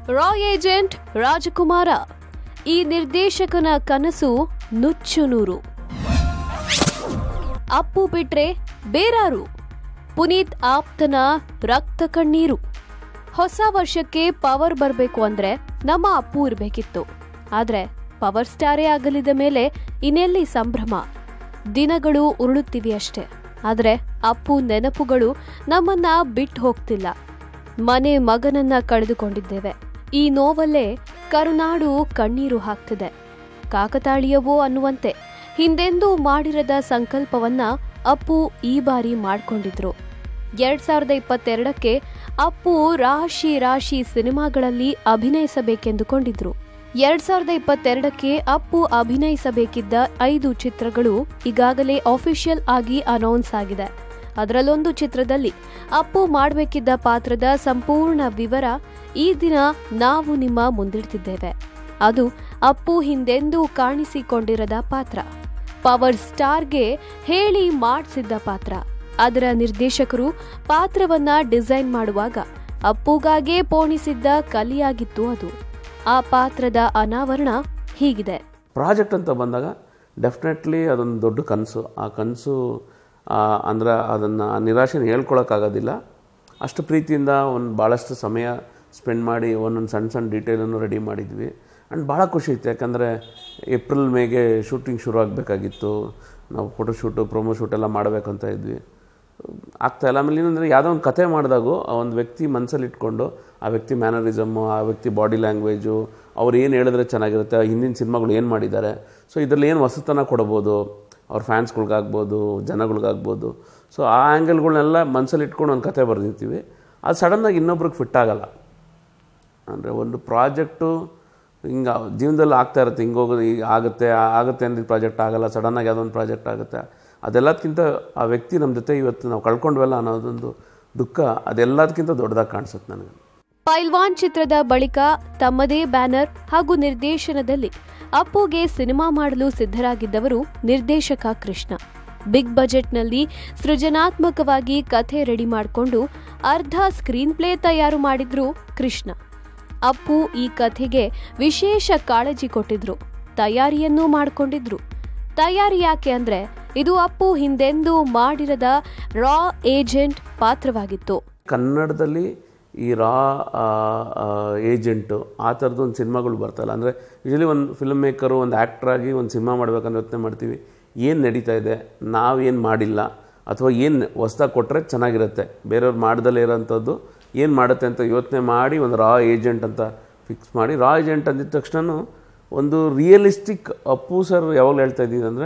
ರಾ agent ರಾಜಕುಮಾರ ಈ ನಿರ್ದೇಶಕನ ಕನಸು ನುಚ್ಚು ನೂರು. ಅಪ್ಪು ಬಿಟ್ರೆ ಬೇರಾರು? ಪುನೀತ್ ಆಪ್ತನ ರಕ್ತ ಕಣ್ಣೀರು. ಹೊಸ ವರ್ಷಕ್ಕೆ ಪವರ್ ಬರಬೇಕು ಅಂದ್ರೆ ನಮ್ಮ ಅಪ್ಪು ಇರಬೇಕಿತ್ತು. ಆದ್ರೆ ಪವರ್ ಸ್ಟಾರೇ ಆಗಲಿದ ಮೇಲೆ ಇನ್ನೆಲ್ಲಿ ಸಂಭ್ರಮ? ದಿನಗಳು ಉರುಳುತ್ತಿವೆ ಅಷ್ಟೇ. ಆದ್ರೆ ಅಪ್ಪು ನೆನಪುಗಳು ನಮ್ಮನ್ನ ಬಿಟ್ಟು ಹೋಗ್ತಿಲ್ಲ. ಮನೆ ಮಗನನ್ನ ಕಳೆದುಕೊಂಡಿದ್ದೇವೆ. ಈ ನೋವಲ್ಲೇ ಕರುನಾಡು ಕಣ್ಣೀರು ಹಾಕ್ತಿದೆ. ಕಾಕತಾಳೀಯವೋ ಅನ್ನುವಂತೆ ಹಿಂದೆಂದೂ ಮಾಡಿರದ ಸಂಕಲ್ಪವನ್ನ ಅಪ್ಪು ಈ ಬಾರಿ ಮಾಡಿಕೊಂಡಿದ್ರು. 2022ಕ್ಕೆ ಅಪ್ಪು ರಾಶಿ ರಾಶಿ ಸಿನಿಮಾಗಳಲ್ಲಿ ಅಭಿನಯಿಸಬೇಕೆಂದುಕೊಂಡಿದ್ರು. 2022ಕ್ಕೆ ಅಪ್ಪು ಅಭಿನಯಿಸಬೇಕಿದ್ದ 5 ಚಿತ್ರಗಳು ಈಗಾಗಲೇ ಅಫಿಷಿಯಲ್ ಆಗಿ ಅನೌನ್ಸ್ ಆಗಿದೆ. ಅದರಲ್ಲೊಂದು ಚಿತ್ರದಲ್ಲಿ ಅಪ್ಪು ಮಾಡಬೇಕಿದ್ದ ಪಾತ್ರದ ಸಂಪೂರ್ಣ ವಿವರ ಈ ದಿನ ನಾವು ನಿಮ್ಮ ಮುಂದಿಡ್ತಿದ್ದೇವೆ. ಅದು ಅಪ್ಪು ಹಿಂದೆಂದೂ ಕಾಣಿಸಿಕೊಂಡಿರದ ಪಾತ್ರ, ಪವರ್ ಸ್ಟಾರ್ಗೆ ಹೇಳಿ ಮಾಡಿಸಿದ್ದ ಪಾತ್ರ. ಅದರ ನಿರ್ದೇಶಕರು ಪಾತ್ರವನ್ನ ಡಿಸೈನ್ ಮಾಡುವಾಗ ಅಪ್ಪುಗಾಗೇ ಪೋಣಿಸಿದ್ದ ಕಲಿಯಾಗಿತ್ತು ಅದು. ಆ ಪಾತ್ರದ ಅನಾವರಣ ಹೀಗಿದೆ. ಪ್ರಾಜೆಕ್ಟ್ ಅಂತ ಬಂದಾಗ ಡೆಫಿನೆಟ್ಲಿ ಅದೊಂದು ದೊಡ್ಡ ಕನಸು. ಆ ಕನಸು ಅಂದ್ರೆ ಅದನ್ನು ನಿರಾಶೆನ ಹೇಳ್ಕೊಳಕ್ಕಾಗೋದಿಲ್ಲ. ಅಷ್ಟು ಪ್ರೀತಿಯಿಂದ ಭಾಳಷ್ಟು ಸಮಯ ಸ್ಪೆಂಡ್ ಮಾಡಿ ಒಂದೊಂದು ಸಣ್ಣ ಸಣ್ಣ ಡೀಟೇಲನ್ನು ರೆಡಿ ಮಾಡಿದ್ವಿ. ಆ್ಯಂಡ್ ಭಾಳ ಖುಷಿ ಇತ್ತು. ಯಾಕಂದರೆ ಏಪ್ರಿಲ್ ಮೇಗೆ ಶೂಟಿಂಗ್ ಶುರು ಆಗಬೇಕಾಗಿತ್ತು. ನಾವು ಫೋಟೋಶೂಟು ಪ್ರೊಮೋ ಶೂಟ್ ಎಲ್ಲ ಮಾಡಬೇಕಂತ ಇದ್ವಿ. ಆಗ್ತಾಯಿಲ್ಲ. ಆಮೇಲೆ ಏನಂದರೆ ಯಾವುದೋ ಒಂದು ಕತೆ ಮಾಡಿದಾಗೂ ಆ ಒಂದು ವ್ಯಕ್ತಿ ಮನಸ್ಸಲ್ಲಿ ಇಟ್ಕೊಂಡು ಆ ವ್ಯಕ್ತಿ ಮ್ಯಾನರಿಸಮ್ಮು, ಆ ವ್ಯಕ್ತಿ ಬಾಡಿ ಲ್ಯಾಂಗ್ವೇಜು, ಅವ್ರು ಏನು ಹೇಳಿದ್ರೆ ಚೆನ್ನಾಗಿರುತ್ತೆ, ಹಿಂದಿನ ಸಿನಿಮಾಗಳು ಏನು ಮಾಡಿದ್ದಾರೆ, ಸೊ ಇದರಲ್ಲಿ ಏನು ಹೊಸತನ ಕೊಡ್ಬೋದು ಅವ್ರ ಫ್ಯಾನ್ಸ್ಗಳ್ಗಾಗ್ಬೋದು, ಜನಗಳ್ಗಾಗ್ಬೋದು. ಸೊ ಆ ಆ್ಯಂಗಲ್ಗಳನ್ನೆಲ್ಲ ಮನಸ್ಸಲ್ಲಿ ಇಟ್ಕೊಂಡು ಒಂದು ಕತೆ ಬರೆದಿರ್ತೀವಿ. ಅದು ಸಡನ್ನಾಗಿ ಇನ್ನೊಬ್ರಿಗೆ ಫಿಟ್ ಆಗೋಲ್ಲ. ಅಂದರೆ ಒಂದು ಪ್ರಾಜೆಕ್ಟು ಹಿಂಗೆ ಜೀವನದಲ್ಲಿ ಆಗ್ತಾ ಇರುತ್ತೆ. ಹಿಂಗೋಗೋದು ಈಗ ಆಗುತ್ತೆ ಅಂದಿದ್ದ ಪ್ರಾಜೆಕ್ಟ್ ಆಗೋಲ್ಲ, ಸಡನ್ನಾಗಿ ಯಾವುದೋ ಒಂದು ಪ್ರಾಜೆಕ್ಟ್ ಆಗುತ್ತೆ. ಅದೆಲ್ಲದಕ್ಕಿಂತ ಆ ವ್ಯಕ್ತಿ ನಮ್ಮ ಜೊತೆ ಇವತ್ತು ನಾವು ಕಳ್ಕೊಂಡ್ವಲ್ಲ ಅನ್ನೋದೊಂದು ದುಃಖ ಅದೆಲ್ಲದಕ್ಕಿಂತ ದೊಡ್ಡದಾಗಿ ಕಾಣಿಸುತ್ತೆ ನನಗೆ. ಪೈಲ್ವಾನ್ ಚಿತ್ರದ ಬಳಿಕ ತಮ್ಮದೇ ಬ್ಯಾನರ್ ಹಾಗೂ ನಿರ್ದೇಶನದಲ್ಲಿ ಅಪ್ಪುಗೆ ಸಿನಿಮಾ ಮಾಡಲು ಸಿದ್ಧರಾಗಿದ್ದವರು ನಿರ್ದೇಶಕ ಕೃಷ್ಣ. ಬಿಗ್ ಬಜೆಟ್ನಲ್ಲಿ ಸೃಜನಾತ್ಮಕವಾಗಿ ಕಥೆ ರೆಡಿ ಮಾಡಿಕೊಂಡು ಅರ್ಧ ಸ್ಕ್ರೀನ್ ಪ್ಲೇ ತಯಾರು ಮಾಡಿದ್ರು ಕೃಷ್ಣ. ಅಪ್ಪು ಈ ಕಥೆಗೆ ವಿಶೇಷ ಕಾಳಜಿ ಕೊಟ್ಟಿದ್ರು, ತಯಾರಿಯನ್ನೂ ಮಾಡಿಕೊಂಡಿದ್ರು. ತಯಾರಿ ಯಾಕೆ ಅಂದ್ರೆ ಇದು ಅಪ್ಪು ಹಿಂದೆಂದೂ ಮಾಡಿರದ ರಾ ಏಜೆಂಟ್ ಪಾತ್ರವಾಗಿತ್ತು. ಕನ್ನಡದಲ್ಲಿ ಈ ರಾ ಏಜೆಂಟು ಆ ಥರದ್ದು ಒಂದು ಸಿನಿಮಾಗಳು ಬರ್ತಲ್ಲ. ಅಂದರೆ ಯೂಶಲಿ ಒಂದು ಫಿಲ್ಮ್ ಮೇಕರು ಒಂದು ಆ್ಯಕ್ಟ್ರಾಗಿ ಒಂದು ಸಿನಿಮಾ ಮಾಡ್ಬೇಕಂದ್ರೆ ಯೋಚನೆ ಮಾಡ್ತೀವಿ, ಏನು ನಡೀತಾ ಇದೆ, ನಾವೇನು ಮಾಡಿಲ್ಲ ಅಥವಾ ಏನು ಹೊಸ್ದಾಗಿ ಕೊಟ್ಟರೆ ಚೆನ್ನಾಗಿರುತ್ತೆ, ಬೇರೆಯವ್ರು ಮಾಡ್ದಲೇ ಇರೋಂಥದ್ದು ಏನು ಮಾಡುತ್ತೆ ಅಂತ ಯೋಚನೆ ಮಾಡಿ ಒಂದು ರಾ ಏಜೆಂಟ್ ಅಂತ ಫಿಕ್ಸ್ ಮಾಡಿ. ರಾ ಏಜೆಂಟ್ ಅಂದಿದ ತಕ್ಷಣ ಒಂದು ರಿಯಲಿಸ್ಟಿಕ್ ಅಪ್ಪು ಸರ್ ಯಾವಾಗಲೂ ಹೇಳ್ತಾ ಇದ್ದೀವಿ ಅಂದರೆ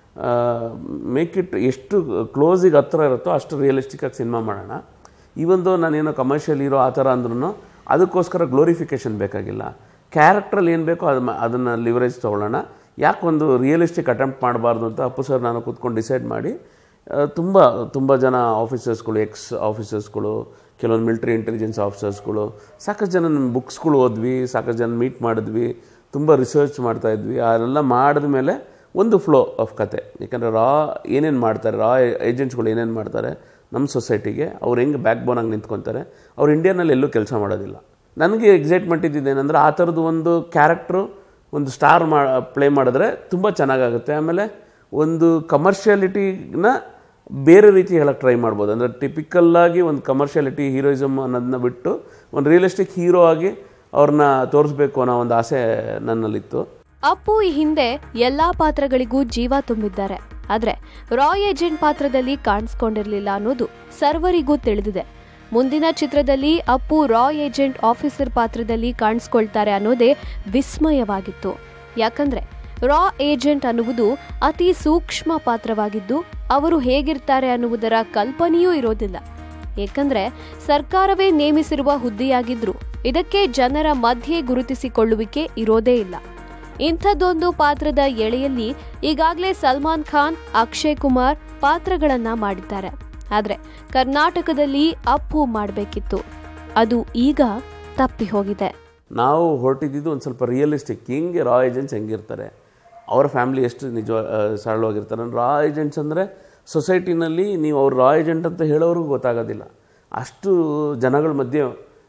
ಮೇಕ್ ಇಟ್ ಎಷ್ಟು ಕ್ಲೋಸಿಗೆ ಹತ್ರ ಇರುತ್ತೋ ಅಷ್ಟು ರಿಯಲಿಸ್ಟಿಕ್ಕಾಗಿ ಸಿನಿಮಾ ಮಾಡೋಣ. ಇವೊಂದು ನಾನೇನೋ ಕಮರ್ಷಿಯಲ್ ಹೀರೋ ಆ ಥರ ಅಂದ್ರೂ ಅದಕ್ಕೋಸ್ಕರ ಗ್ಲೋರಿಫಿಕೇಷನ್ ಬೇಕಾಗಿಲ್ಲ. ಕ್ಯಾರೆಕ್ಟ್ರಲ್ಲಿ ಏನು ಬೇಕೋ ಅದನ್ನು ಲಿವರೇಜ್ ತೊಗೊಳ್ಳೋಣ. ಯಾಕೆ ಒಂದು ರಿಯಲಿಸ್ಟಿಕ್ ಅಟೆಂಪ್ಟ್ ಮಾಡಬಾರ್ದು ಅಂತ ಅಪ್ಪು ಸರ್ ನಾನು ಕೂತ್ಕೊಂಡು ಡಿಸೈಡ್ ಮಾಡಿ ತುಂಬ ಜನ ಆಫೀಸರ್ಸ್ಗಳು, ಎಕ್ಸ್ ಆಫೀಸರ್ಸ್ಗಳು, ಕೆಲವೊಂದು ಮಿಲಿಟ್ರಿ ಇಂಟೆಲಿಜೆನ್ಸ್ ಆಫೀಸರ್ಸ್ಗಳು, ಸಾಕಷ್ಟು ಜನ ನಮ್ಮ ಬುಕ್ಸ್ಗಳು ಓದ್ವಿ, ಸಾಕಷ್ಟು ಜನ ಮೀಟ್ ಮಾಡಿದ್ವಿ, ತುಂಬ ರಿಸರ್ಚ್ ಮಾಡ್ತಾಯಿದ್ವಿ. ಅದೆಲ್ಲ ಮಾಡಿದ ಮೇಲೆ ಒಂದು ಫ್ಲೋ ಆಫ್ ಕತೆ. ಯಾಕಂದರೆ ರಾ ಏನೇನು ಮಾಡ್ತಾರೆ, ರಾ ಏಜೆಂಟ್ಸ್ಗಳು ಏನೇನು ಮಾಡ್ತಾರೆ ನಮ್ಮ ಸೊಸೈಟಿಗೆ, ಅವ್ರು ಹೆಂಗೆ ಬ್ಯಾಕ್ ಬೋನಾಗಿ ನಿಂತ್ಕೊತಾರೆ, ಅವ್ರು ಇಂಡಿಯಾನಲ್ಲಿ ಎಲ್ಲೂ ಕೆಲಸ ಮಾಡೋದಿಲ್ಲ. ನನಗೆ ಎಕ್ಸೈಟ್ಮೆಂಟ್ ಇದ್ದಿದ್ದೇನೆಂದರೆ ಆ ಥರದ್ದು ಒಂದು ಕ್ಯಾರೆಕ್ಟ್ರು ಒಂದು ಸ್ಟಾರ್ ಪ್ಲೇ ಮಾಡಿದ್ರೆ ತುಂಬ ಚೆನ್ನಾಗಾಗುತ್ತೆ. ಆಮೇಲೆ ಒಂದು ಕಮರ್ಷಿಯಾಲಿಟಿನ ಬೇರೆ ರೀತಿ ಹೇಳಕ್ಕೆ ಟ್ರೈ ಮಾಡ್ಬೋದು. ಅಂದರೆ ಟಿಪಿಕಲ್ಲಾಗಿ ಒಂದು ಕಮರ್ಷಿಯಾಲಿಟಿ ಹೀರೋಯಿಸಮ್ ಅನ್ನೋದನ್ನ ಬಿಟ್ಟು ಒಂದು ರಿಯಲಿಸ್ಟಿಕ್ ಹೀರೋ ಆಗಿ ಅವ್ರನ್ನ ತೋರಿಸ್ಬೇಕು ಅನ್ನೋ ಒಂದು ಆಸೆ ನನ್ನಲ್ಲಿತ್ತು. ಅಪ್ಪು ಈ ಹಿಂದೆ ಎಲ್ಲಾ ಪಾತ್ರಗಳಿಗೂ ಜೀವ ತುಂಬಿದ್ದಾರೆ. ಆದ್ರೆ ರಾ ಏಜೆಂಟ್ ಪಾತ್ರದಲ್ಲಿ ಕಾಣಿಸ್ಕೊಂಡಿರ್ಲಿಲ್ಲ ಅನ್ನೋದು ಸರ್ವರಿಗೂ ತಿಳಿದಿದೆ. ಮುಂದಿನ ಚಿತ್ರದಲ್ಲಿ ಅಪ್ಪು ರಾ ಏಜೆಂಟ್ ಆಫೀಸರ್ ಪಾತ್ರದಲ್ಲಿ ಕಾಣಿಸ್ಕೊಳ್ತಾರೆ ಅನ್ನೋದೇ ವಿಸ್ಮಯವಾಗಿತ್ತು. ಯಾಕಂದ್ರೆ ರಾ ಏಜೆಂಟ್ ಅನ್ನುವುದು ಅತಿ ಸೂಕ್ಷ್ಮ ಪಾತ್ರವಾಗಿದ್ದು ಅವರು ಹೇಗಿರ್ತಾರೆ ಅನ್ನುವುದರ ಕಲ್ಪನೆಯೂ ಇರೋದಿಲ್ಲ. ಏಕೆಂದ್ರೆ ಸರ್ಕಾರವೇ ನೇಮಿಸಿರುವ ಹುದ್ದೆಯಾಗಿದ್ರು ಇದಕ್ಕೆ ಜನರ ಮಧ್ಯೆ ಗುರುತಿಸಿಕೊಳ್ಳುವಿಕೆ ಇರೋದೇ ಇಲ್ಲ. ಇಂಥದ್ದೊಂದು ಪಾತ್ರದ ಎಳೆಯಲ್ಲಿ ಈಗಾಗಲೇ ಸಲ್ಮಾನ್ ಖಾನ್, ಅಕ್ಷಯ್ ಕುಮಾರ್ ಪಾತ್ರಗಳನ್ನ ಮಾಡಿದ್ದಾರೆ. ಆದ್ರೆ ಕರ್ನಾಟಕದಲ್ಲಿ ಅಪ್ಪು ಮಾಡಬೇಕಿತ್ತು, ಅದು ಈಗ ತಪ್ಪಿ ಹೋಗಿದೆ. ನಾವು ಹೊರಟಿದ್ದು ಒಂದು ಸ್ವಲ್ಪ ರಿಯಲಿಸ್ಟಿಕ್, ಹೆಂಗೆ ರಾ ಏಜೆಂಟ್ಸ್ ಹೆಂಗಿರ್ತಾರೆ, ಅವರ ಫ್ಯಾಮಿಲಿ ಎಷ್ಟು ನಿಜ ಸರಳವಾಗಿರ್ತಾರೆ. ರಾ ಏಜೆಂಟ್ಸ್ ಅಂದರೆ ಸೊಸೈಟಿನಲ್ಲಿ ನೀವು ಅವ್ರು ರಾ ಏಜೆಂಟ್ ಅಂತ ಹೇಳೋರಿಗೂ ಗೊತ್ತಾಗೋದಿಲ್ಲ, ಅಷ್ಟು ಜನಗಳ ಮಧ್ಯೆ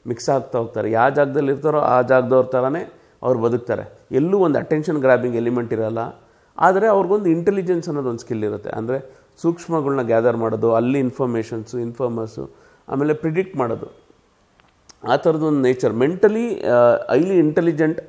ಮಿಕ್ಸ್ ಆಗ್ತಾ ಹೋಗ್ತಾರೆ. ಯಾವ ಜಾಗದಲ್ಲಿ ಇರ್ತಾರೋ ಆ ಜಾಗದವ್ರ ಥರನೇ ಅವ್ರು ಬದುಕ್ತಾರೆ. ಎಲ್ಲೂ ಒಂದು ಅಟೆನ್ಷನ್ ಗ್ರ್ಯಾಬಿಂಗ್ ಎಲಿಮೆಂಟ್ ಇರೋಲ್ಲ. ಆದರೆ ಅವ್ರಿಗೊಂದು ಇಂಟೆಲಿಜೆನ್ಸ್ ಅನ್ನೋದು ಒಂದು ಸ್ಕಿಲ್ ಇರುತ್ತೆ. ಅಂದರೆ ಸೂಕ್ಷ್ಮಗಳನ್ನ ಗ್ಯಾದರ್ ಮಾಡೋದು, ಅಲ್ಲಿ ಇನ್ಫಾರ್ಮರ್ಸು, ಆಮೇಲೆ ಪ್ರಿಡಿಕ್ಟ್ ಮಾಡೋದು, ಆ ಥರದ್ದೊಂದು nature. Mentally highly intelligent,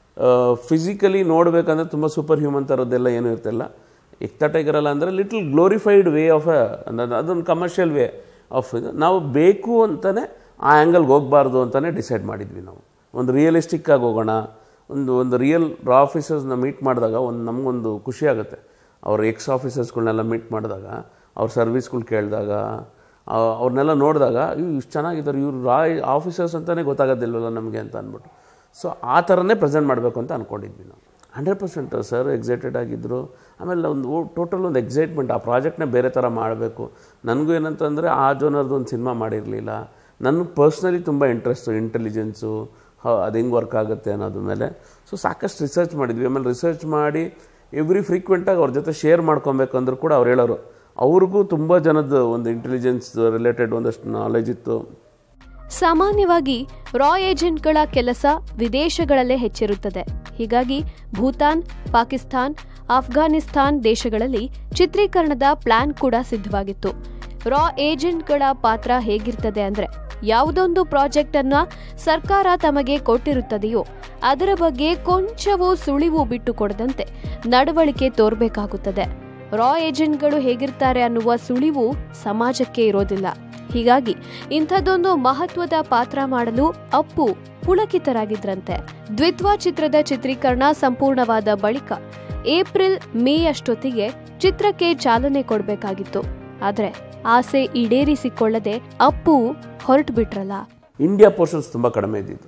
physically ನೋಡಬೇಕಂದ್ರೆ ತುಂಬ ಸೂಪರ್ ಹ್ಯೂಮನ್ ಥರದ್ದೆಲ್ಲ ಏನೂ ಇರ್ತಿಲ್ಲ. ಎಕ್ತಾ ಟೈಗರ್ ಅಲ್ಲ ಅಂದರೆ ಲಿಟಲ್ ಗ್ಲೋರಿಫೈಡ್ ವೇ ಆಫ್ ಅದೊಂದು ಕಮರ್ಷಿಯಲ್ ವೇ ಆಫ್ ಇದು. ನಾವು ಬೇಕು ಅಂತಲೇ ಆ ಆ್ಯಂಗಲ್ಗೆ ಹೋಗಬಾರ್ದು ಅಂತಲೇ ಡಿಸೈಡ್ ಮಾಡಿದ್ವಿ. ನಾವು ಒಂದು ರಿಯಲಿಸ್ಟಿಕ್ಕಾಗಿ ಹೋಗೋಣ. ಒಂದು ರಿಯಲ್ ಆಫೀಸರ್ಸ್ನ ಮೀಟ್ ಮಾಡಿದಾಗ ನಮಗೊಂದು ಖುಷಿ ಆಗುತ್ತೆ. ಅವ್ರ ಎಕ್ಸ್ ಆಫೀಸರ್ಸ್ಗಳನ್ನೆಲ್ಲ ಮೀಟ್ ಮಾಡಿದಾಗ, ಅವ್ರ ಸರ್ವಿಸ್ಗಳು ಕೇಳಿದಾಗ, ಅವ್ರನ್ನೆಲ್ಲ ನೋಡಿದಾಗ ಇಷ್ಟು ಚೆನ್ನಾಗಿದ್ದಾರೆ, ಇವರು ಆಫೀಸರ್ಸ್ ಅಂತಲೇ ಗೊತ್ತಾಗೋದಿಲ್ವಲ್ಲ ನಮಗೆ ಅಂತ ಅಂದ್ಬಿಟ್ಟು. ಸೊ ಆ ಥರನೇ ಪ್ರೆಸೆಂಟ್ ಮಾಡಬೇಕು ಅಂತ ಅಂದ್ಕೊಂಡಿದ್ವಿ ನಾವು. 100% ಸರ್ ಎಕ್ಸೈಟೆಡ್ ಆಗಿದ್ದರು. ಆಮೇಲೆ ಟೋಟಲ್ ಒಂದು ಎಕ್ಸೈಟ್ಮೆಂಟ್, ಆ ಪ್ರಾಜೆಕ್ಟ್ನೇ ಬೇರೆ ಥರ ಮಾಡಬೇಕು. ನನಗೂ ಏನಂತಂದರೆ ಆ ಜೋನರ್ದು ಒಂದು ಸಿನಿಮಾ ಮಾಡಿರಲಿಲ್ಲ. ನನಗೆ ಪರ್ಸ್ನಲಿ ತುಂಬ ಇಂಟ್ರೆಸ್ಟು ಇಂಟೆಲಿಜೆನ್ಸು, ಅದು ಹೆಂಗೆ ವರ್ಕ್ ಆಗುತ್ತೆ ಅನ್ನೋದ್ರ ಮೇಲೆ. ಸೊ ಸಾಕಷ್ಟು ರಿಸರ್ಚ್ ಮಾಡಿದ್ವಿ. ಆಮೇಲೆ ರಿಸರ್ಚ್ ಮಾಡಿ ಫ್ರೀಕ್ವೆಂಟಾಗಿ ಅವ್ರ ಜೊತೆ ಶೇರ್ ಮಾಡ್ಕೊಬೇಕಂದ್ರೂ ಕೂಡ ಅವ್ರು ಹೇಳೋರು. ಅವ್ರಿಗೂ ತುಂಬ ಜನದ ಒಂದು ಇಂಟೆಲಿಜೆನ್ಸ್ ರಿಲೇಟೆಡ್ ಒಂದಷ್ಟು ನಾಲೆಜ್ ಇತ್ತು. ಸಾಮಾನ್ಯವಾಗಿ ರಾ ಏಜೆಂಟ್ಗಳ ಕೆಲಸ ವಿದೇಶಗಳಲ್ಲೇ ಹೆಚ್ಚಿರುತ್ತದೆ. ಹೀಗಾಗಿ ಭೂತಾನ್, ಪಾಕಿಸ್ತಾನ್, ಅಫ್ಘಾನಿಸ್ತಾನ್ ದೇಶಗಳಲ್ಲಿ ಚಿತ್ರೀಕರಣದ ಪ್ಲಾನ್ ಕೂಡ ಸಿದ್ಧವಾಗಿತ್ತು. ರಾ ಏಜೆಂಟ್ಗಳ ಪಾತ್ರ ಹೇಗಿರ್ತದೆ ಅಂದ್ರೆ, ಯಾವುದೊಂದು ಪ್ರಾಜೆಕ್ಟ್ ಅನ್ನ ಸರ್ಕಾರ ತಮಗೆ ಕೊಟ್ಟಿರುತ್ತದೆಯೋ ಅದರ ಬಗ್ಗೆ ಕೊಂಚವೂ ಸುಳಿವು ಬಿಟ್ಟು ಕೊಡದಂತೆ ನಡವಳಿಕೆ ತೋರ್ಬೇಕಾಗುತ್ತದೆ. ರಾ ಏಜೆಂಟ್ಗಳು ಹೇಗಿರ್ತಾರೆ ಅನ್ನುವ ಸುಳಿವು ಸಮಾಜಕ್ಕೆ ಇರೋದಿಲ್ಲ. ಹೀಗಾಗಿ ಇಂಥದ್ದೊಂದು ಮಹತ್ವದ ಪಾತ್ರ ಮಾಡಲು ಅಪ್ಪು ಪುಳಕಿತರಾಗಿದ್ರಂತೆ. ದ್ವಿತ್ವ ಚಿತ್ರದ ಚಿತ್ರೀಕರಣ ಸಂಪೂರ್ಣವಾದ ಬಳಿಕ ಏಪ್ರಿಲ್ ಮೇ ಅಷ್ಟೊತ್ತಿಗೆ ಚಿತ್ರಕ್ಕೆ ಚಾಲನೆ ಕೊಡಬೇಕಾಗಿತ್ತು. ಆದ್ರೆ ಆಸೆ ಈಡೇರಿಸಿಕೊಳ್ಳದೆ ಅಪ್ಪು ಹೊರಟು ಬಿಟ್ರಲ್ಲ. ಇಂಡಿಯಾ ಪೋರ್ಷನ್ಸ್ ತುಂಬ ಕಡಿಮೆ ಇದ್ದಿದ್ದು.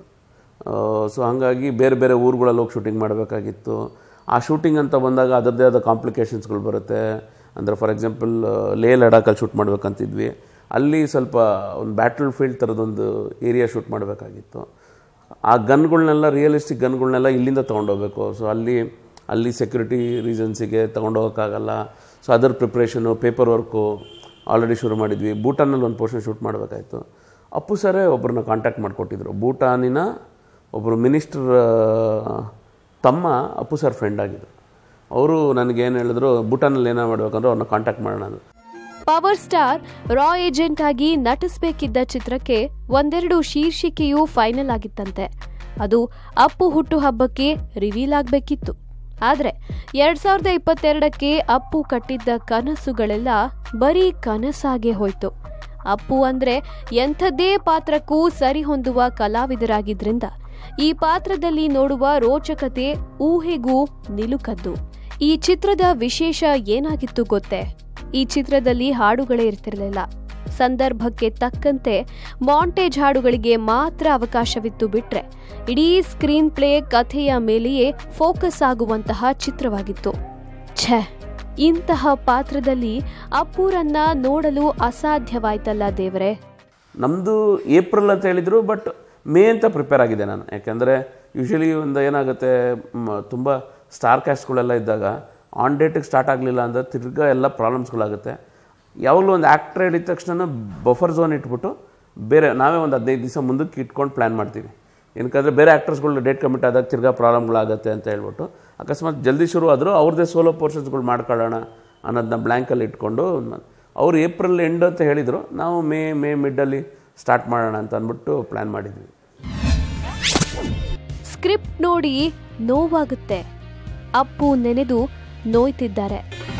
ಸೊ ಹಾಗಾಗಿ ಬೇರೆ ಬೇರೆ ಊರುಗಳಲ್ಲಿ ಹೋಗಿ ಶೂಟಿಂಗ್ ಮಾಡಬೇಕಾಗಿತ್ತು. ಆ ಶೂಟಿಂಗ್ ಅಂತ ಬಂದಾಗ ಅದರದ್ದೇ ಆದ ಕಾಂಪ್ಲಿಕೇಶನ್ಸ್ಗಳು ಬರುತ್ತೆ. ಅಂದರೆ ಫಾರ್ ಎಕ್ಸಾಂಪಲ್ ಲಡಾಖಲ್ಲಿ ಶೂಟ್ ಮಾಡಬೇಕಂತಿದ್ವಿ. ಅಲ್ಲಿ ಸ್ವಲ್ಪ ಒಂದು ಬ್ಯಾಟಲ್ ಫೀಲ್ಡ್ ಥರದೊಂದು ಏರಿಯಾ ಶೂಟ್ ಮಾಡಬೇಕಾಗಿತ್ತು. ಆ ಗನ್ಗಳನ್ನೆಲ್ಲ ರಿಯಲಿಸ್ಟಿಕ್ ಗನ್ಗಳನ್ನೆಲ್ಲ ಇಲ್ಲಿಂದ ತೊಗೊಂಡೋಗ್ಬೇಕು. ಸೊ ಅಲ್ಲಿ ಸೆಕ್ಯೂರಿಟಿ ರೀಸನ್ಸಿಗೆ ತೊಗೊಂಡೋಗೋಕ್ಕಾಗಲ್ಲ. ಸೊ ಅದರ ಪ್ರಿಪ್ರೇಷನು, ಪೇಪರ್ ವರ್ಕು ಆಲ್ರೆಡಿ ಶುರು ಮಾಡಿದ್ವಿ. ಭೂಟಾನಲ್ಲಿ ಒಂದು ಪೋರ್ಷನ್ ಶೂಟ್ ಮಾಡಬೇಕಾಯಿತು. ಅಪ್ಪು ಸರೇ ಒಬ್ಬರನ್ನ ಕಾಂಟ್ಯಾಕ್ಟ್ ಮಾಡಿಕೊಟ್ಟಿದ್ರು. ಭೂಟಾನಿನ ಒಬ್ಬರು ಮಿನಿಸ್ಟರ್ ತಮ್ಮ ಅಪ್ಪು ಸರ್ ಫ್ರೆಂಡ್ ಆಗಿದ್ರು. ಅವರು ನನಗೇನು ಹೇಳಿದ್ರು, ಭೂಟಾನಲ್ಲಿ ಏನೋ ಮಾಡಬೇಕಂದ್ರೆ ಅವ್ರನ್ನ ಕಾಂಟ್ಯಾಕ್ಟ್ ಮಾಡೋಣ. ಪವರ್ ಸ್ಟಾರ್ ರಾ ಏಜೆಂಟ್ ಆಗಿ ನಟಿಸಬೇಕಿದ್ದ ಚಿತ್ರಕ್ಕೆ ಒಂದೆರಡು ಶೀರ್ಷಿಕೆಯೂ ಫೈನಲ್ ಆಗಿತ್ತಂತೆ. ಅದು ಅಪ್ಪು ಹುಟ್ಟುಹಬ್ಬಕ್ಕೆ ರಿವೀಲ್ ಆಗಬೇಕಿತ್ತು. ಆದ್ರೆ 2022ಕ್ಕೆ ಅಪ್ಪು ಕಟ್ಟಿದ್ದ ಕನಸುಗಳೆಲ್ಲ ಬರೀ ಕನಸಾಗೆ ಹೋಯ್ತು. ಅಪ್ಪು ಅಂದ್ರೆ ಎಂಥದ್ದೇ ಪಾತ್ರಕ್ಕೂ ಸರಿಹೊಂದುವ ಕಲಾವಿದರಾಗಿದ್ರಿಂದ ಈ ಪಾತ್ರದಲ್ಲಿ ನೋಡುವ ರೋಚಕತೆ ಊಹೆಗೂ ನಿಲುಕದ್ದು. ಈ ಚಿತ್ರದ ವಿಶೇಷ ಏನಾಗಿತ್ತು ಗೊತ್ತೇ? ಈ ಚಿತ್ರದಲ್ಲಿ ಹಾಡುಗಳೇ ಇರ್ತಿರಲಿಲ್ಲ. ಸಂದರ್ಭಕ್ಕೆ ತಕ್ಕಂತೆ ಮಾಂಟೇಜ್ ಹಾಡುಗಳಿಗೆ ಮಾತ್ರ ಅವಕಾಶವಿತ್ತು. ಬಿಟ್ರೆ ಇಡೀ ಸ್ಕ್ರೀನ್ ಪ್ಲೇ ಕಥೆಯ ಮೇಲೆಯೇ ಫೋಕಸ್ ಆಗುವಂತಹ ಚಿತ್ರವಾಗಿತ್ತು. ಇಂತಹ ಪಾತ್ರದಲ್ಲಿ ಅಪ್ಪುರನ್ನ ನೋಡಲು ಅಸಾಧ್ಯವಾಯ್ತಲ್ಲ ದೇವರೇ. ನಮ್ಮದು ಏಪ್ರಿಲ್ ಅಂತ ಹೇಳಿದ್ರು, ಬಟ್ ಮೇ ಅಂತ ಪ್ರಿಪೇರ್ ಆಗಿದೆ ನಾನು. ಯಾಕೆಂದರೆ ಯೂಶಲಿ ಒಂದು ಏನಾಗುತ್ತೆ, ತುಂಬ ಸ್ಟಾರ್ ಕ್ಯಾಸ್ಟ್ಗಳೆಲ್ಲ ಇದ್ದಾಗ ಆನ್ ಡೇಟಿಗೆ ಸ್ಟಾರ್ಟ್ ಆಗಲಿಲ್ಲ ಅಂದರೆ ತಿರ್ಗಾ ಎಲ್ಲ ಪ್ರಾಬ್ಲಮ್ಸ್ಗಳಾಗುತ್ತೆ. ಯಾವಾಗಲೂ ಒಂದು ಆ್ಯಕ್ಟ್ರ್ ಹೇಳಿದ ತಕ್ಷಣ ಬಫರ್ ಝೋನ್ ಇಟ್ಬಿಟ್ಟು ಬೇರೆ ನಾವೇ ಒಂದು 15 ದಿವಸ ಮುಂದಕ್ಕೆ ಇಟ್ಕೊಂಡು ಪ್ಲ್ಯಾನ್ ಮಾಡ್ತೀವಿ. ಏನಕ್ಕಂದರೆ ಬೇರೆ ಆ್ಯಕ್ಟರ್ಸ್ಗಳು ಡೇಟ್ ಕಮಿಟ್ ಆದಾಗ ತಿರ್ಗಾ ಪ್ರಾಬ್ಲಮ್ಗಳಾಗುತ್ತೆ ಅಂತ ಹೇಳ್ಬಿಟ್ಟು ಅಕಸ್ಮಾತ್ ಜಲ್ದಿ ಶುರು ಆದರೂ ಅವ್ರದ್ದೇ ಸೋಲೋ ಪೋರ್ಷನ್ಸ್ಗಳು ಮಾಡ್ಕೊಳ್ಳೋಣ ಅನ್ನೋದನ್ನ ಬ್ಲ್ಯಾಂಕಲ್ಲಿ ಇಟ್ಕೊಂಡು ಅವರು ಏಪ್ರಿಲ್ ಎಂಡ್ ಅಂತ ಹೇಳಿದರು. ನಾವು ಮೇ ಮಿಡ್ಡಲ್ಲಿ ಸ್ಟಾರ್ಟ್ ಮಾಡೋಣ ಅಂತ ಅಂದ್ಬಿಟ್ಟು ಪ್ಲ್ಯಾನ್ ಮಾಡಿದ್ವಿ. ಸ್ಕ್ರಿಪ್ಟ್ ನೋಡಿ ನೋವಾಗುತ್ತೆ. ಅಪ್ಪು ನೆನೆದು ನೋಯ್ತಿದ್ದಾರೆ.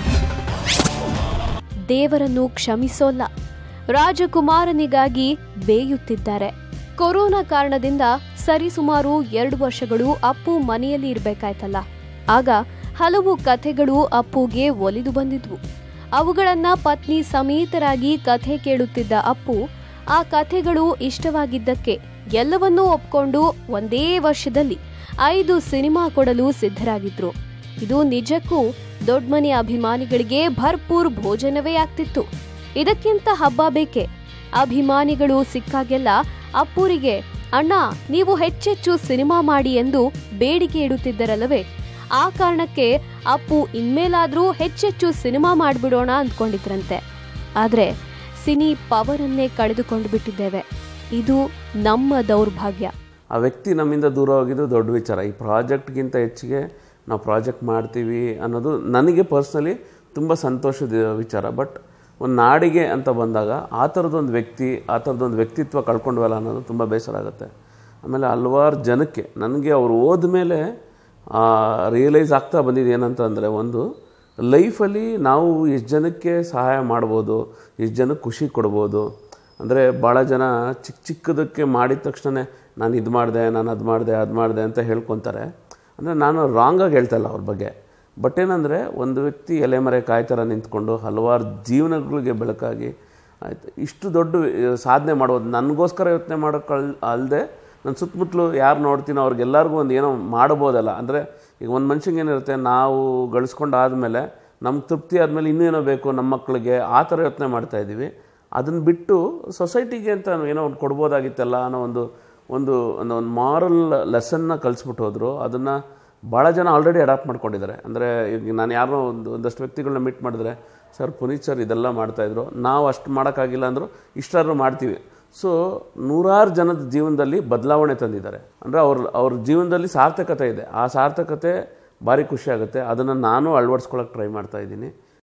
ದೇವರನ್ನು ಕ್ಷಮಿಸೋಲ್ಲ. ರಾಜಕುಮಾರನಿಗಾಗಿ ಬೇಯುತ್ತಿದ್ದಾರೆ. ಕೊರೋನಾ ಕಾರಣದಿಂದ ಸರಿಸುಮಾರು 2 ವರ್ಷಗಳು ಅಪ್ಪು ಮನೆಯಲ್ಲಿ ಇರಬೇಕಾಯ್ತಲ್ಲ. ಆಗ ಹಲವು ಕಥೆಗಳು ಅಪ್ಪುಗೆ ಒಲಿದು ಬಂದಿದ್ವು. ಅವುಗಳನ್ನ ಪತ್ನಿ ಸಮೇತರಾಗಿ ಕಥೆ ಕೇಳುತ್ತಿದ್ದ ಅಪ್ಪು ಆ ಕಥೆಗಳು ಇಷ್ಟವಾಗಿದ್ದಕ್ಕೆ ಎಲ್ಲವನ್ನೂ ಒಪ್ಕೊಂಡು ಒಂದೇ ವರ್ಷದಲ್ಲಿ 5 ಸಿನಿಮಾ ಕೊಡಲು ಸಿದ್ಧರಾಗಿದ್ರು. ಇದು ನಿಜಕ್ಕೂ ದೊಡ್ಡ ಮನೆ ಅಭಿಮಾನಿಗಳಿಗೆ ಭರ್ಪೂರ್ ಭೋಜನವೇ ಆಗ್ತಿತ್ತು. ಇದಕ್ಕಿಂತ ಹಬ್ಬ ಬೇಕೆ? ಅಭಿಮಾನಿಗಳು ಸಿಕ್ಕಾಗೆಲ್ಲ ಅಪ್ಪುರಿಗೆ ಅಣ್ಣ ನೀವು ಹೆಚ್ಚೆಚ್ಚು ಸಿನಿಮಾ ಮಾಡಿ ಎಂದು ಬೇಡಿಕೆ ಇಡುತ್ತಿದ್ದರಲ್ಲವೇ. ಆ ಕಾರಣಕ್ಕೆ ಅಪ್ಪು ಇನ್ಮೇಲಾದ್ರೂ ಹೆಚ್ಚೆಚ್ಚು ಸಿನಿಮಾ ಮಾಡಿಬಿಡೋಣ ಅಂದ್ಕೊಂಡಿದ್ರಂತೆ. ಆದ್ರೆ ಸಿನಿ ಪವರನ್ನೇ ಕಳೆದುಕೊಂಡು ಬಿಟ್ಟಿದ್ದೇವೆ. ಇದು ನಮ್ಮ ದೌರ್ಭಾಗ್ಯ. ಆ ವ್ಯಕ್ತಿ ನಮ್ಮಿಂದ ದೂರ ಹೋಗಿದ್ದು ದೊಡ್ಡ ವಿಚಾರ. ಈ ಪ್ರಾಜೆಕ್ಟ್ಗಿಂತ ಹೆಚ್ಚಿಗೆ ನಾವು ಪ್ರಾಜೆಕ್ಟ್ ಮಾಡ್ತೀವಿ ಅನ್ನೋದು ನನಗೆ ಪರ್ಸ್ನಲಿ ತುಂಬ ಸಂತೋಷದ ವಿಚಾರ. ಬಟ್ ಒಂದು ನಾಡಿಗೆ ಅಂತ ಬಂದಾಗ ಆ ಥರದೊಂದು ವ್ಯಕ್ತಿ, ಆ ಥರದೊಂದು ವ್ಯಕ್ತಿತ್ವ ಕಳ್ಕೊಂಡ್ವಲ್ಲ ಅನ್ನೋದು ತುಂಬ ಬೇಸರ ಆಗುತ್ತೆ. ಆಮೇಲೆ ಹಲವಾರು ಜನಕ್ಕೆ ನನಗೆ ಅವ್ರು ಹೋದ್ಮೇಲೆ ರಿಯಲೈಸ್ ಆಗ್ತಾ ಬಂದಿದ್ದು ಏನಂತಂದರೆ, ಒಂದು ಲೈಫಲ್ಲಿ ನಾವು ಎಷ್ಟು ಜನಕ್ಕೆ ಸಹಾಯ ಮಾಡ್ಬೋದು, ಎಷ್ಟು ಜನಕ್ಕೆ ಖುಷಿ ಕೊಡ್ಬೋದು. ಅಂದರೆ ಭಾಳ ಜನ ಚಿಕ್ಕದಕ್ಕೆ ಮಾಡಿದ ತಕ್ಷಣ ನಾನು ಇದು ಮಾಡಿದೆ, ನಾನು ಅದು ಮಾಡಿದೆ ಅಂತ ಹೇಳ್ಕೊತಾರೆ. ಅಂದರೆ ನಾನು ರಾಂಗಾಗಿ ಹೇಳ್ತಾಯಿಲ್ಲ ಅವ್ರ ಬಗ್ಗೆ. ಬಟ್ ಏನಂದರೆ, ಒಂದು ವ್ಯಕ್ತಿ ಎಲೆಮರೆ ಕಾಯಿ ಥರ ನಿಂತ್ಕೊಂಡು ಹಲವಾರು ಜೀವನಗಳಿಗೆ ಬೆಳಕಾಗಿ ಆಯಿತು ಇಷ್ಟು ದೊಡ್ಡ ಸಾಧನೆ ಮಾಡ್ಬೋದು. ನನಗೋಸ್ಕರ ಯೋಚನೆ ಮಾಡೋಕ್ಕೆ ಅಲ್ಲದೆ ನನ್ನ ಸುತ್ತಮುತ್ತಲು ಯಾರು ನೋಡ್ತೀನೋ ಅವ್ರಿಗೆಲ್ಲರಿಗೂ ಒಂದು ಏನೋ ಮಾಡ್ಬೋದಲ್ಲ. ಅಂದರೆ ಈಗ ಒಂದು ಮನುಷ್ಯಂಗೆ ಏನಿರುತ್ತೆ, ನಾವು ಗಳಿಸ್ಕೊಂಡು ಆದಮೇಲೆ ನಮ್ಗೆ ತೃಪ್ತಿ ಆದಮೇಲೆ ಇನ್ನೂ ಏನೋ ಬೇಕು ನಮ್ಮ ಮಕ್ಕಳಿಗೆ, ಆ ಥರ ಯೋಚನೆ ಮಾಡ್ತಾಯಿದ್ದೀವಿ. ಅದನ್ನು ಬಿಟ್ಟು ಸೊಸೈಟಿಗೆ ಅಂತ ಏನೋ ಒಂದು ಕೊಡ್ಬೋದಾಗಿತ್ತಲ್ಲ ಅನ್ನೋ ಒಂದು ಮಾರಲ್ ಲೆಸನ್ನ ಕಲಿಸ್ಬಿಟ್ಟು ಹೋದರು. ಅದನ್ನು ಭಾಳ ಜನ ಆಲ್ರೆಡಿ ಅಡಾಪ್ಟ್ ಮಾಡ್ಕೊಂಡಿದ್ದಾರೆ. ಅಂದರೆ ಈಗ ನಾನು ಯಾರೋ ಒಂದಷ್ಟು ವ್ಯಕ್ತಿಗಳನ್ನ ಮೀಟ್ ಮಾಡಿದ್ರೆ, ಸರ್ ಪುನೀತ್ ಸರ್ ಇದೆಲ್ಲ ಮಾಡ್ತಾಯಿದ್ರು, ನಾವು ಅಷ್ಟು ಮಾಡೋಕ್ಕಾಗಿಲ್ಲ ಅಂದರು, ಇಷ್ಟಾದ್ರೂ ಮಾಡ್ತೀವಿ. ಸೊ ನೂರಾರು ಜನದ ಜೀವನದಲ್ಲಿ ಬದಲಾವಣೆ ತಂದಿದ್ದಾರೆ. ಅಂದರೆ ಅವ್ರ ಜೀವನದಲ್ಲಿ ಸಾರ್ಥಕತೆ ಇದೆ. ಆ ಸಾರ್ಥಕತೆ ಭಾರಿ ಖುಷಿ ಆಗುತ್ತೆ. ಅದನ್ನು ನಾನು ಅಳವಡಿಸ್ಕೊಳ್ಳೋಕೆ ಟ್ರೈ ಮಾಡ್ತಾಯಿದ್ದೀನಿ.